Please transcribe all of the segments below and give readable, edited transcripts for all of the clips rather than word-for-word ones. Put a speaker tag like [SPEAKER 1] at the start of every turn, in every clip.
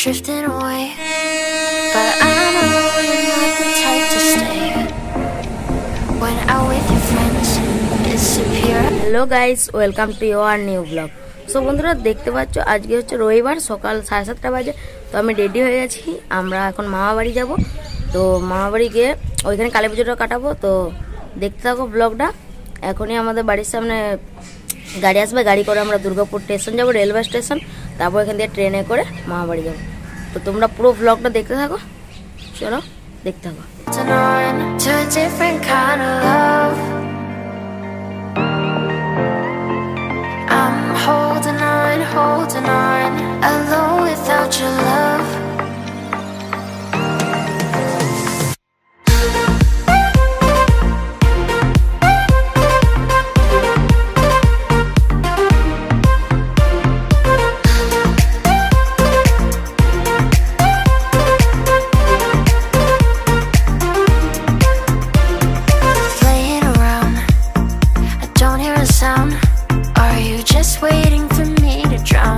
[SPEAKER 1] drifting away, but I know you're not the type to stay. When out with your friends, disappear.
[SPEAKER 2] Hello guys, welcome to your new vlog. So বন্ধুরা দেখতে পাচ্ছ আজকে হচ্ছে রবিবার সকাল 7:30 বাজে। তো আমি রেডি হয়ে গেছি, আমরা এখন মামা বাড়ি যাব। তো মামা বাড়ি গিয়ে ওইখানে কালী পুজোটা কাটাবো। তো দেখতে থাকো ব্লগটা। এখনই আমাদের বাড়ির সামনে গাড়ি আসবে, গাড়ি করে আমরা দুর্গাপুর স্টেশন যাব, রেলওয়ে স্টেশন। তারপর এখান থেকে ট্রেনে করে মামা বাড়ি যাব। তো তোমরা পুরো ব্লগটা দেখতে থাকো, চলো দেখতে থাকো।
[SPEAKER 1] I'm holding on, alone without your love. Playing around, I don't hear a sound. Are you just waiting for me to drown?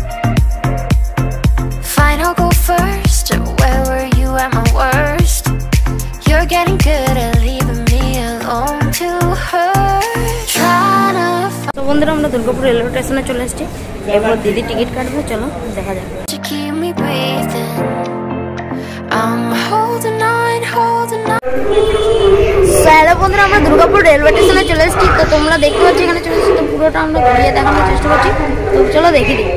[SPEAKER 1] Fine, I'll go first. Where were you at my worst? You're getting good at leaving me alone to hurt. Trying to
[SPEAKER 2] তো বন্ধুরা আমরা Durgapur railway স্টেশনে চলে এসেছি। এরপর দিদি ticket কাটবে, চলো দেখা যাক।
[SPEAKER 1] to keep me breathing. I'm holding on.
[SPEAKER 2] Hello বন্ধুরা, আমরা দুর্গাপুর রেলওয়ে স্টেশনে চলে এসেছি। তো তোমরা দেখতে পাচ্ছ এখানে চলে এসেছি। তো পুরোটা আমরা ঘুরিয়ে দেখানোর চেষ্টা করছি। তো চলো দেখি দিই।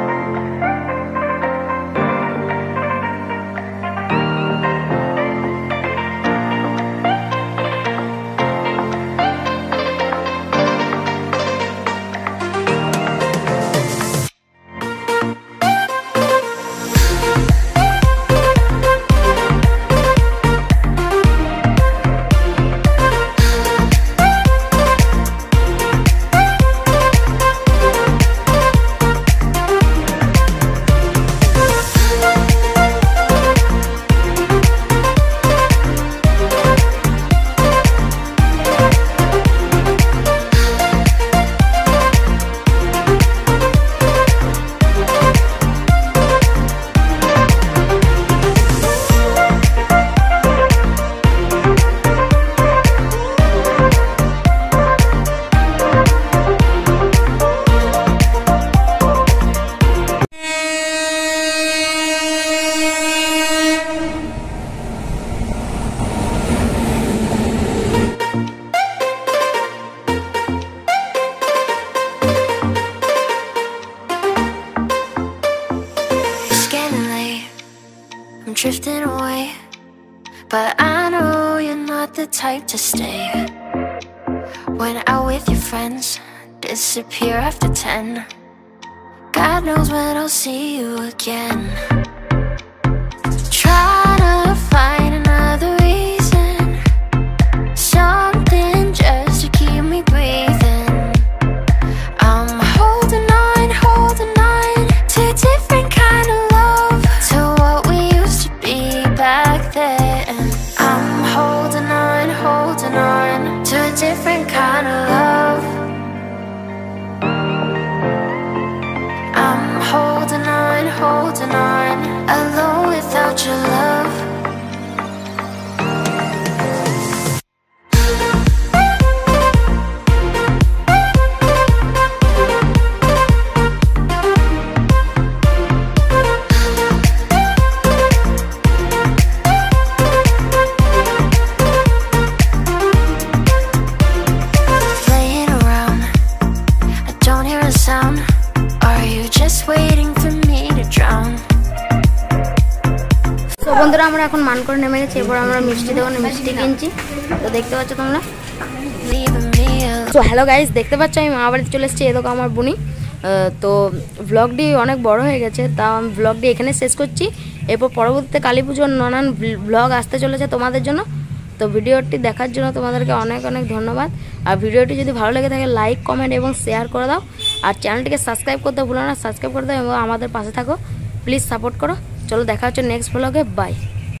[SPEAKER 1] I'm drifting away, but I know you're not the type to stay. When out with your friends, disappear after 10. God knows when I'll see you again. Try to find another reason, something just to keep me breathing. I'm holding on to a different kind of love, to what we used to be back then. I'm holding on to a different kind of love. I'm holding on, alone without your love. Playing around, I don't hear a sound. Are you just waiting for me to drown?
[SPEAKER 2] তো বন্ধুরা আমরা এখন মান করে নেমে গেছি। এরপর আমরা মিষ্টি দোকানে মিষ্টি কিনছি। তো দেখতে পাচ্ছ তোমরা।
[SPEAKER 1] Leaving me alone.
[SPEAKER 2] তো হ্যালো গাইস, দেখতে পাচ্ছ আমি মামা বাড়িতে চলে এসেছি। এদিকে আমার বুনি। তো ব্লগটি অনেক বড় হয়ে গেছে, তা আমি ব্লগটি এখানে শেষ করছি। এরপর পরবর্তীতে কালী পুজোর নানান ব্লগ আসতে চলেছে তোমাদের জন্য। তো ভিডিওটি দেখার জন্য তোমাদেরকে অনেক অনেক ধন্যবাদ। আর ভিডিওটি যদি ভালো লেগে থাকে লাইক, কমেন্ট এবং শেয়ার করে দাও। আর চ্যানেলটিকে সাবস্ক্রাইব করতে ভুলো না, সাবস্ক্রাইব করে দাও এবং আমাদের পাশে থাকো। প্লিজ সাপোর্ট করো। চলো দেখা হচ্ছে নেক্সট ব্লগে, বাই।